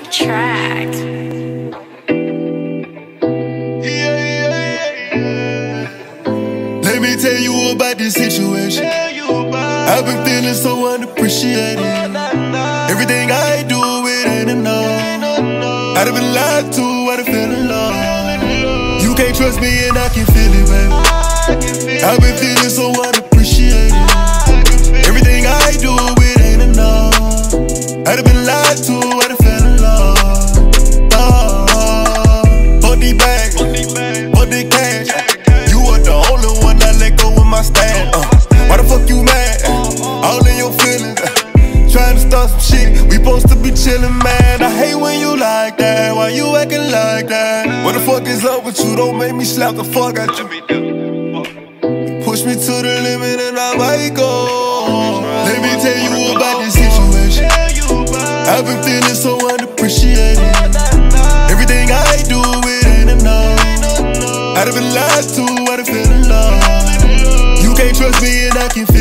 track. Let me tell you about this situation. I've been feeling so unappreciated. Everything I do, it ain't enough. I'd have been lied to, I'd have fell in love. You can't trust me and I can feel it, baby. I've been feeling so unappreciated. Everything I do, it ain't enough. I'd have been lied to, I'd have fell in love. Fuck these bags, fuck this cash. You are the only one that let go of my stash. Why the fuck you mad? All in your feelings. Trying to start some shit. We supposed to be chillin', man. I hate when you like that. Why you acting like that? What the fuck is up with you? Don't make me slap the fuck out you. Push me to the limit and I might go. Let me tell you about this situation. I've been feeling so unappreciated. Everything I do, it ain't enough. I'd have been lied to, I'd have fell in love. You can't trust me and I can feel